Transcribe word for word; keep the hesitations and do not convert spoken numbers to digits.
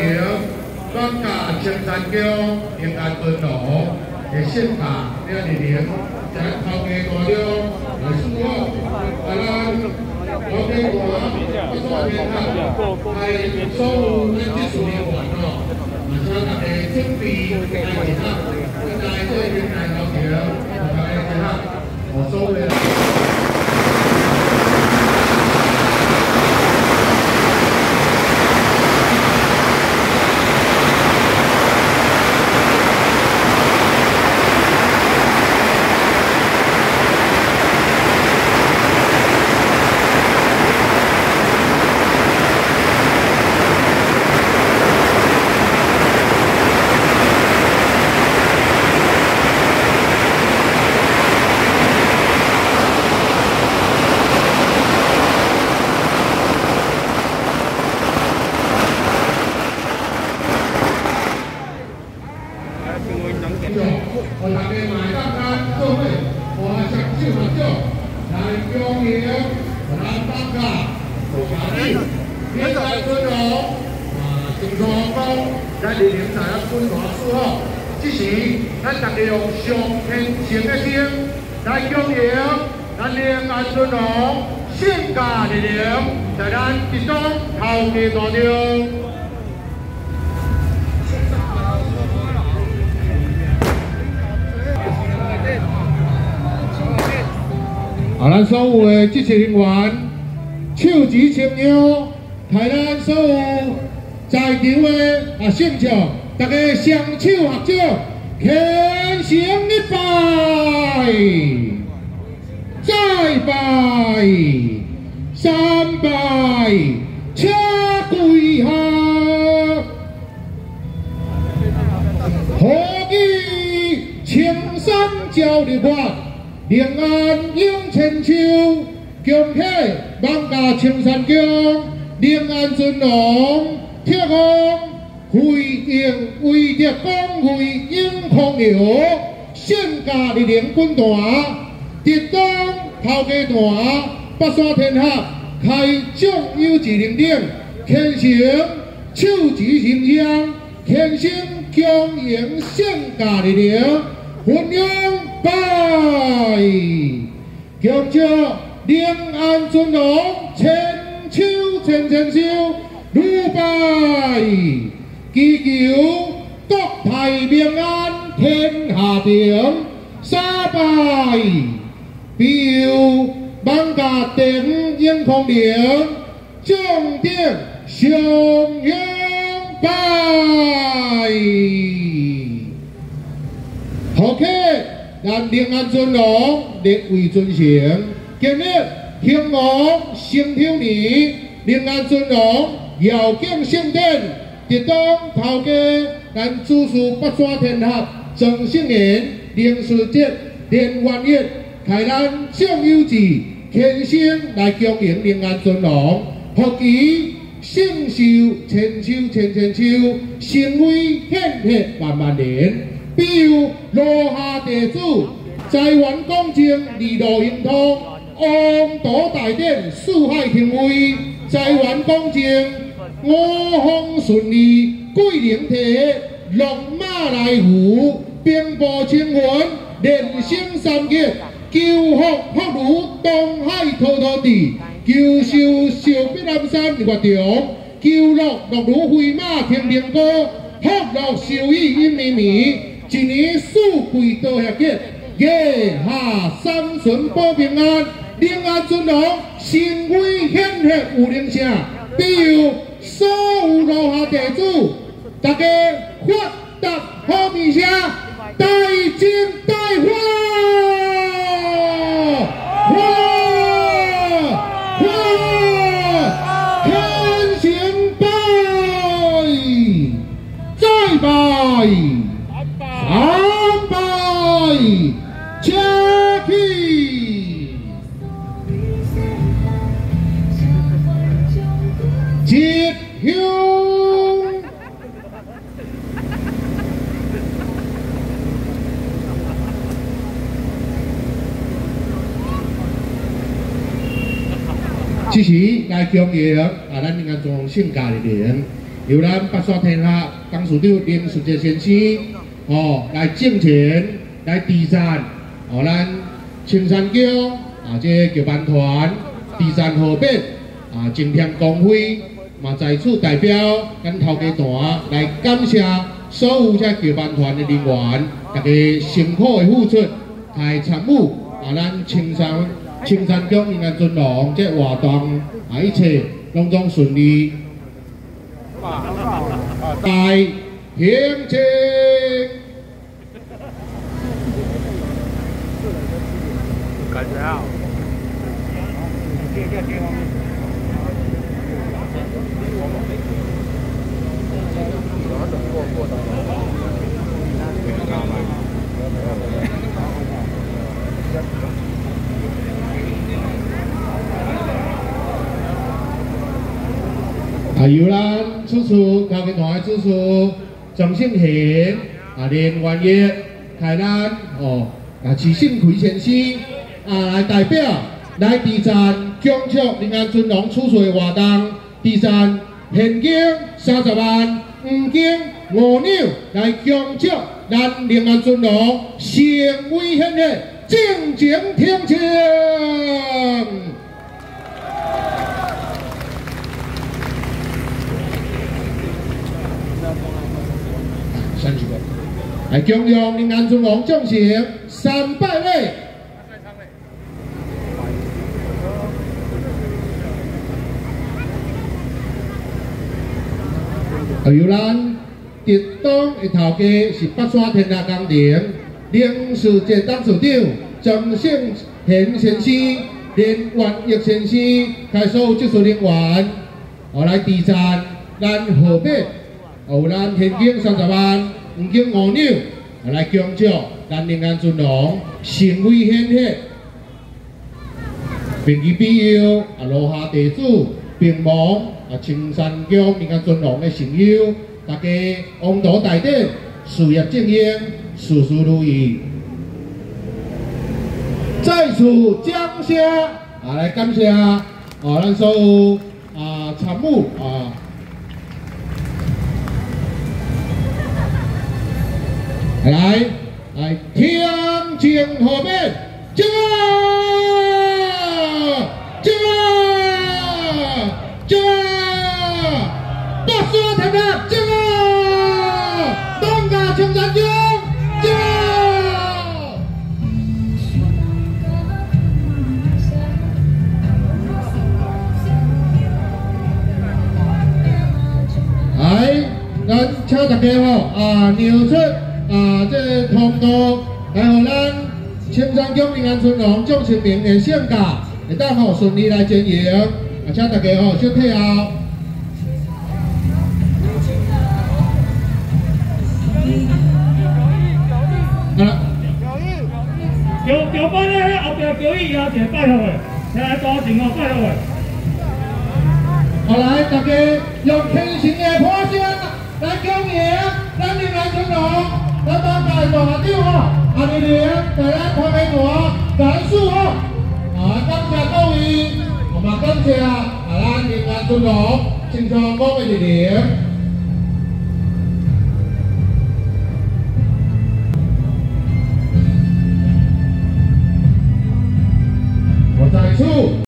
专家青山宫平安尊龙的性格了力量，在头家大了来使用，啊咱头家大不错天下，系所有咱技术人员哦，啊请大家准备来一下，来做平台头条，来一下，我所有。 我大家买单单做伙，我享受合作，来恭迎咱大家做生意，平安尊荣啊，成成功，咱二零三一本大事好。这时，咱大家用上虔诚的心来恭迎咱平安尊荣性格力量，在咱一中头家大中。 啊，咱所有的职责人员手持青鸟，替咱所有在场的啊圣将，大家双手合掌，虔诚一拜，再拜，三拜，请跪下，何以青山照日月？ 平安永千秋，恭喜万家青山宫，平安尊龙，铁公辉映威德光辉永康流，性格力量滚大，直当头家大，北山天下开奖有志领领，虔诚手持形象，虔诚恭迎性格力量。 分享拜，恭祝平安尊荣，千秋千千秋，如拜，祈求国泰民安，天下平，三拜，庇佑万家庭永康宁，重点上香拜。 好客，咱平安尊龙列位尊成，今日兴王升天年，平安尊龙遥敬圣典，直当头家咱主事北山天下庄圣年灵事节连元月，开咱奖有志，虔诚来恭迎平安尊龙，福其圣寿千秋千千秋，神威显赫万万年。 比如罗下地主，财源广正，利路亨通，王道大典，四海廷威，财源广正，五方顺利，贵人体，龙马来福，兵部清魂，连升三杰，求福福如东海滔滔地，求寿寿比南山月中，求乐乐如飞马天灵高，福乐寿意音绵绵。 一年四季多协结，夜下三旬保平安，平安尊荣，神威显赫有灵性。比如所有落下地主，大家发达好名声，大金大发，发发，天行拜，再拜。 三拜，请起，接香。这时来恭迎啊，咱平安尊荣性格力量， 由咱八山天下董事长林淑杰先生哦来赠钱来慈善，哦咱青山宫啊这个桥班团慈善河边啊增添光辉，嘛在此代表咱头家团来感谢所有这桥班团的人员，大家辛苦的付出，来参与啊咱青山青山宫平安尊龙这活动啊一切拢总顺利。 大行情， 感觉好。 啊，由咱主持头家团的主持张胜贤啊，连元业开咱哦，啊，徐胜奎先生啊来代表来慈善奖祝林安尊龙出岁活动，慈善现金三十万，黄金五两来奖祝咱林安尊龙成为现的正经听请。 三十个，来奖励林安尊龙奖型三百位。由咱浙东的头家是八山天下工程林世杰董事长、张胜贤先生、连元益先生，开所有技术人员，哦来慈善咱河北。 有咱现金三十万，黄金五两，来奖祝咱林安尊龙成为显赫。朋友必友啊，罗下地主、并盟啊，青山宫林安尊龙的神友，大家王道大典，事业正英，事事如意。在此掌声啊，来感谢啊，咱所有啊参与啊。 来来，天晴河边，进啊，进啊，进啊，八山天下，进啊，东家青山宫，进啊。来，咱请大家吼啊，让出。 啊，这通道来互咱青山宫平安尊龙奖成名的献价，会当吼顺利来经营，啊，请大家吼小配合。好了。 桥桥班咧后壁表演也是拜托的，请来多情哦，拜托的。 好来，大家用虔诚的欢声来恭迎咱平安尊龙。 咱当家大长哦，阿丽玲在咱团队团感谢哦，啊感谢各位，我们感谢啊咱平安尊龙青山宫的力量。我在此